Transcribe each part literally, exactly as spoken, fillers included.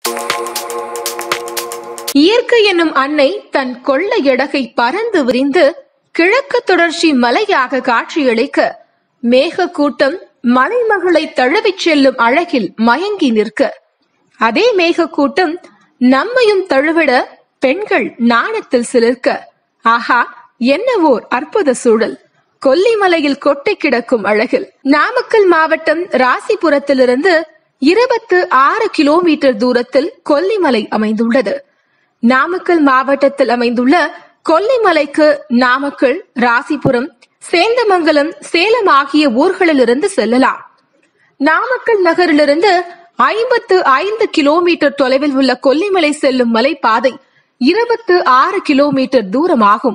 இயற்கை என்னும் அன்னை தன் கொள்ளை எடகை பறந்து விரிந்து கிழக்கு தொடர்ச்சி மலையாக காட்சியளிக்க மேக கூட்டம் மலைமகளை தழுவிச் செல்லும் அழகில் மயங்கி நிற்க, அதே மேக கூட்டம் நம்மையும் தழுவிட பெண்கள் நாணத்தில் சிலிர்க்க, ஆஹா என்ன ஓர் அற்புத சூழல்! கொல்லிமலையில் கொட்டி கிடக்கும் அழகில். நாமக்கல் மாவட்டம் ராசிபுரத்திலிருந்து இருபத்து ஆறு கிலோமீட்டர் தூரத்தில் கொல்லிமலை அமைந்துள்ளது. நாமக்கல் மாவட்டத்தில் அமைந்துள்ள கொல்லிமலைக்கு நாமக்கல், ராசிபுரம், சேந்தமங்கலம், சேலம் ஆகிய ஊர்களிலிருந்து செல்லலாம். நாமக்கல் நகரிலிருந்து ஐம்பத்து ஐந்து கிலோமீட்டர் தொலைவில் உள்ள கொல்லிமலை செல்லும் மலைப்பாதை இருபத்து ஆறு கிலோமீட்டர் தூரமாகும்.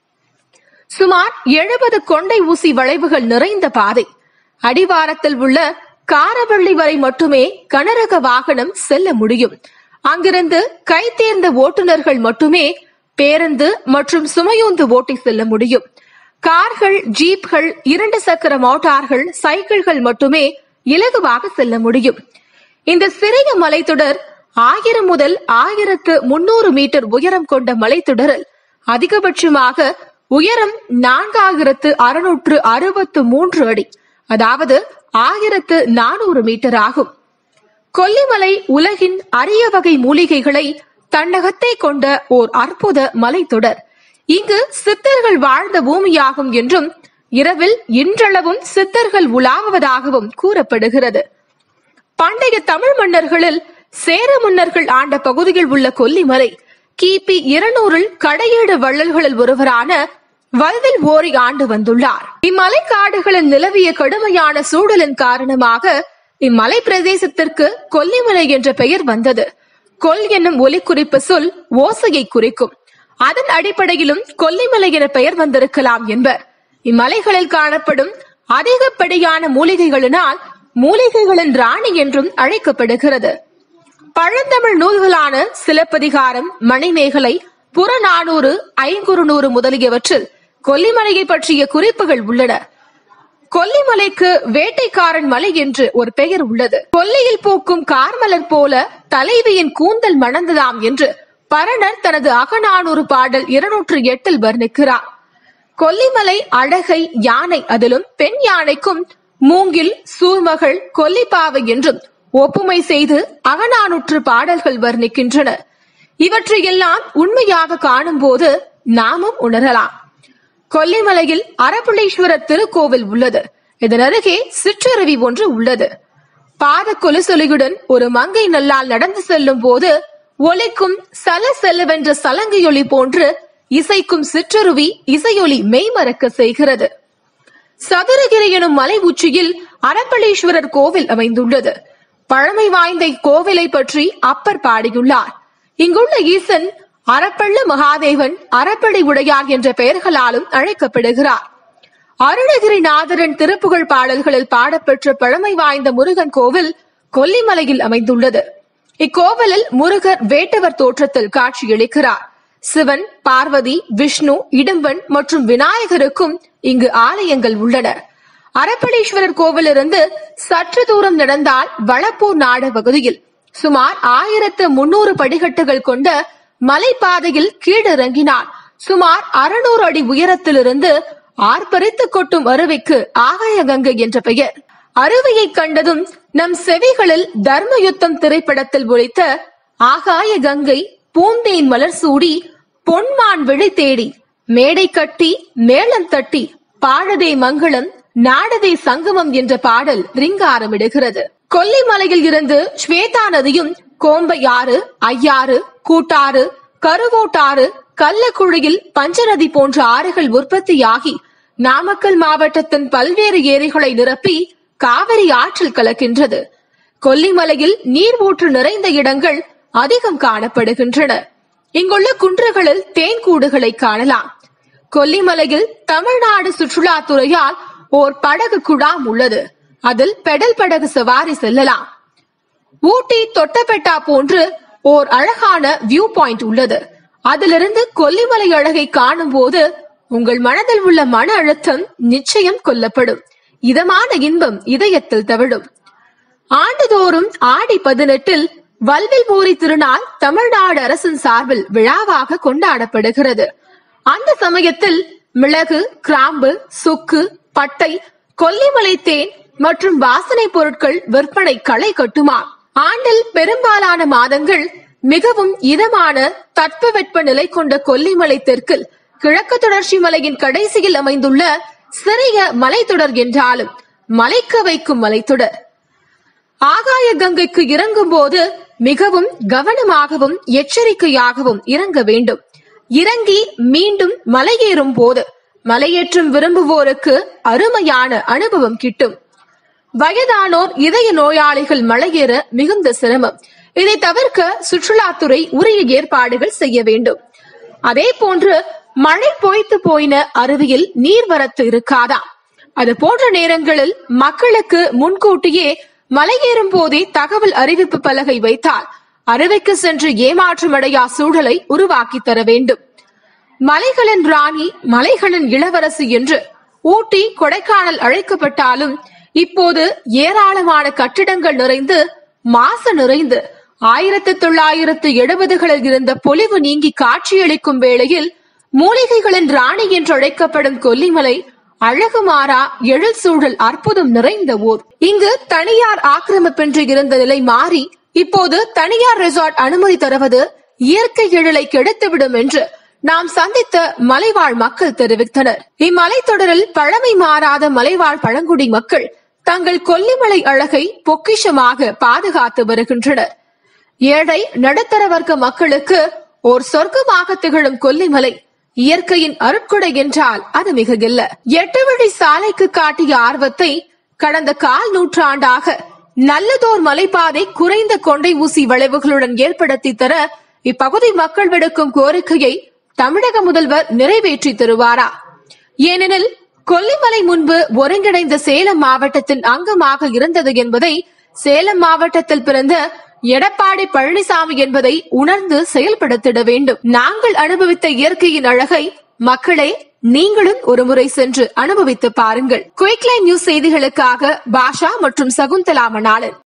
சுமார் எழுபது கொண்டை ஊசி வளைவுகள் நிறைந்த பாதை. அடிவாரத்தில் உள்ள காரவள்ளி வரை மட்டுமே கனரக வாகனம் செல்ல முடியும். அங்கிருந்து கை தேர்ந்த ஓட்டுநர்கள் மட்டுமே பேருந்து மற்றும் சுமையோந்து ஓட்டி செல்ல முடியும். கார்கள், ஜீப்கள், இரண்டு சக்கர மோட்டார்கள், சைக்கிள்கள் மட்டுமே இலகுவாக செல்ல முடியும். இந்த சிறிய மலைத்தொடர் ஆயிரம் முதல் ஆயிரத்து முன்னூறு மீட்டர் உயரம் கொண்ட மலைத்தொடரில் அதிகபட்சமாக உயரம் நான்காயிரத்து அறுநூற்று அறுபத்து மூன்று அடி, அதாவது ஆயிரத்து நானூறு மீட்டர் ஆகும். கொல்லிமலை உலகின் அரிய வகை மூலிகைகளை தன்னகத்தே கொண்ட ஓர் அற்புத மலைத்தொடர். இங்கு சித்தர்கள் வாழ்ந்த பூமியாகும் என்றும் இரவில் இன்றளவும் சித்தர்கள் உலாவுவதாகவும் கூறப்படுகிறது. பண்டைய தமிழ் மன்னர்களில் சேர மன்னர்கள் ஆண்ட பகுதியில் உள்ள கொல்லிமலை கிபி இருநூறில் கடையேடு வள்ளல்களில் ஒருவரான வல்வில் ஓரி ஆண்டு வந்துள்ளார். இம்மலை காடுகளில் நிலவிய கடுமையான சூழலின் காரணமாக இம்மலை பிரதேசத்திற்கு கொல்லிமலை என்ற பெயர் வந்தது. கொல் என்னும் ஒலி குறிப்பு சொல் ஓசையை குறிக்கும். அதன் அடிப்படையிலும் கொல்லிமலை என பெயர் வந்திருக்கலாம் என்பர். இம்மலைகளில் காணப்படும் அதிகப்படியான மூலிகைகளினால் மூலிகைகளின் ராணி என்றும் அழைக்கப்படுகிறது. பழந்தமிழ் நூல்களான சிலப்பதிகாரம், மணிமேகலை, புறநானூறு, ஐங்குறுநூறு முதலியவற்றில் கொல்லிமலையை பற்றிய குறிப்புகள் உள்ளன. கொல்லிமலைக்கு வேட்டைக்காரன் மலை என்று ஒரு பெயர் உள்ளது. கொல்லியில் பூக்கும் கார்மலர் போல தலைவியின் கூந்தல் மணந்ததாம் என்று பரணர் தனது அகநானூறு பாடல் இருநூற்று எட்டில் வர்ணிக்கிறார். கொல்லிமலை அழகை யானை, அதிலும் பெண் யானைக்கும் மூங்கில், சூர்மகள், கொல்லிப்பாவை என்றும் ஒப்புமை செய்து அகநானூற்று பாடல்கள் வர்ணிக்கின்றன. இவற்றையெல்லாம் உண்மையாக காணும் போது நாமும் உணரலாம். கொல்லிமலையில் அரபுலீஸ்வரர் திருக்கோவில் உள்ளது. இதன் அருகே சிற்றருவி ஒன்று உள்ளது. பாத கொலுசொலியுடன் ஒரு மங்கை நல்லால் நடந்து செல்லும் போது ஒலிக்கும் சல செல்லவென்ற சலங்கையொலி போன்று இசைக்கும் சிற்றருவி இசையொலி மெய்மறக்க செய்கிறது. சதுரகிரி எனும் மலை உச்சியில் அரபலீஸ்வரர் கோவில் அமைந்துள்ளது. பழமை வாய்ந்த இக்கோவிலை பற்றி அப்பர் பாடியுள்ளார். இங்குள்ள ஈசன் அரப்பள்ள மகாதேவன், அரப்படை உடையார் என்ற பெயர்களாலும் அழைக்கப்படுகிறார். அருணகிரிநாதரின் திருப்புகழ் பாடல்களில் பாடப்பெற்ற பழமை வாய்ந்த முருகன் கோவில் கொல்லிமலையில் அமைந்துள்ளது. இக்கோவிலில் முருகர் வேட்டவர் தோற்றத்தில் காட்சியளிக்கிறார். சிவன், பார்வதி, விஷ்ணு, இடும்பன் மற்றும் விநாயகருக்கும் இங்கு ஆலயங்கள் உள்ளன. அரப்பளீஸ்வரர் கோவிலிருந்து சற்று தூரம் நடந்தால் வளப்பூர் நாடு பகுதியில் சுமார் ஆயிரத்து முன்னூறு படிக்கட்டுகள் கொண்ட மலைப்பாதையில் கீழிறங்கினால் சுமார் அறுநூறு அடி உயரத்திலிருந்து ஆர்ப்பரித்து கொட்டும் அருவிக்கு ஆகாய கங்கை என்ற பெயர். அருவியை கண்டதும் நம் செவிகளில் தர்ம யுத்தம் திரைப்படத்தில் ஒலித்த ஆகாய கங்கை பூந்தேன் மலர் சூடி பொன்மான் விழி தேடி மேடை கட்டி மேளம் தட்டி பாடதே மங்களம் நாடதே சங்கமம் என்ற பாடல் ரிங்காரமிடுகிறது. கொல்லிமலையில் இருந்து ஸ்வேதா நதியும் கோம்பையாறு, ஐயாறு, கூட்டாறு, கருவோட்டாறு, கள்ளக்குழியில் பஞ்சநதி போன்ற ஆறுகள் உற்பத்தியாகி நாமக்கல் மாவட்டத்தின் பல்வேறு ஏரிகளை நிரப்பி காவிரி ஆற்றில் கலக்கின்றது. கொல்லிமலையில் நீர் ஊற்று நிறைந்த இடங்கள் அதிகம் காணப்படுகின்றன. இங்குள்ள குன்றுகளில் தேன்கூடுகளை காணலாம். கொல்லிமலையில் தமிழ்நாடு சுற்றுலாத்துறையால் ஓர் படகு குழாம் உள்ளது. அதில் பெடல் படகு சவாரி செல்லலாம். ஊட்டி, தொட்டபெட்டா போன்று ஓர் அழகான வியூ பாயிண்ட் உள்ளது. அதிலிருந்து கொல்லிமலை அழகை காணும் போது உங்கள் மனதில் உள்ள மன அழுத்தம் நிச்சயம் கொல்லப்படும். இதமான இன்பம் இதயத்தில் தவிடும். ஆண்டுதோறும் ஆடி பதினெட்டில் வல்வில்பூரி திருநாள் தமிழ்நாடு அரசின் சார்பில் விழாவாக கொண்டாடப்படுகிறது. அந்த சமயத்தில் மிளகு, கிராம்பு, சுக்கு, பட்டை, கொல்லிமலை தேன் மற்றும் வாசனை பொருட்கள் விற்பனை களை கட்டுமா. ஆண்டில் பெரும்பாலான மாதங்கள் மிகவும் இதமான தட்பவெட்ப நிலை கொண்ட கொல்லிமலை தெற்கில் கிழக்கு தொடர்ச்சி மலையின் கடைசியில் அமைந்துள்ள சிறிய மலைத்தொடர் என்றாலும் மலைக்க வைக்கும் மலைத்தொடர். ஆகாய கங்கைக்கு இறங்கும் போது மிகவும் கவனமாகவும் எச்சரிக்கையாகவும் இறங்க வேண்டும். இறங்கி மீண்டும் மலையேறும் போது மலையேற்றம் விரும்புவோருக்கு அருமையான அனுபவம் கிட்டும். வயதானோர், இதய நோயாளிகள் மலையேற மிகுந்த சிரமம். இதை தவிர்க்க சுற்றுலாத்துறை உரிய ஏற்பாடுகள் செய்ய வேண்டும். அதே போன்று மழை பொய்த்து போயின அருவியில் நீர்வரத்து இருக்காதாம். அது போன்ற நேரங்களில் மக்களுக்கு முன்கூட்டியே மலையேறும் போதே தகவல் அறிவிப்பு பலகை வைத்தால் அருவிக்கு சென்று ஏமாற்றமடையா சூழலை உருவாக்கி தர வேண்டும். மலைகளின் ராணி, மலைகளின் இளவரசி என்று ஊட்டி, கொடைக்கானல் அழைக்கப்பட்டாலும் இப்போது ஏராளமான கட்டிடங்கள் நிறைந்து மாசு நிறைந்து ஆயிரத்தி தொள்ளாயிரத்து எழுபதுகளில் இருந்த பொலிவு நீங்கி காட்சியளிக்கும் வேளையில் மூலிகைகளின் ராணி என்று அழைக்கப்படும் கொல்லிமலை அழகுமாறா எழில் சூழல் அற்புதம் நிறைந்த ஊர். இங்கு தனியார் ஆக்கிரமிப்பின்றி இருந்த நிலை மாறி இப்போது தனியார் ரெசார்ட் அனுமதி தருவது இயற்கை எழிலை கெடுத்துவிடும் என்று நாம் சந்தித்த மலைவாழ் மக்கள் தெரிவித்தனர். இம்மலைத்தொடரில் பழமை மாறாத மலைவாழ் பழங்குடி மக்கள் தங்கள் கொல்லிமலை அழகை பொக்கிஷமாக பாதுகாத்து வருகின்றனர். ஏழை நடுத்தர வர்க்க மக்களுக்கு ஓர் சொர்க்கமாக திகழும் கொல்லிமலை இயற்கையின் அருட்கொடை என்றால் அது மிகவில்ல. எட்டு வழி சாலைக்கு காட்டிய ஆர்வத்தை கடந்த கால் நூற்றாண்டாக நல்லதோர் மலைப்பாதை குறைந்த கொண்டை ஊசி வளைவுகளுடன் ஏற்படுத்தி தர இப்பகுதி மக்கள் விடுக்கும் கோரிக்கையை தமிழக முதல்வர் நிறைவேற்றி தருவாரா? ஏனெனில் கொல்லிமலை முன்பு ஒருங்கிணைந்த சேலம் மாவட்டத்தின் அங்கமாக இருந்தது என்பதை சேலம் மாவட்டத்தில் பிறந்த எடப்பாடி பழனிசாமி என்பதை உணர்ந்து செயல்படுத்திட வேண்டும். நாங்கள் அனுபவித்த இயற்கையின் அழகை மக்களே நீங்களும் ஒருமுறை சென்று அனுபவித்து பாருங்கள். குயிக்லைன் நியூஸ் செய்திகளுக்காக பாஷா மற்றும் சகுந்தலா மணாளன்.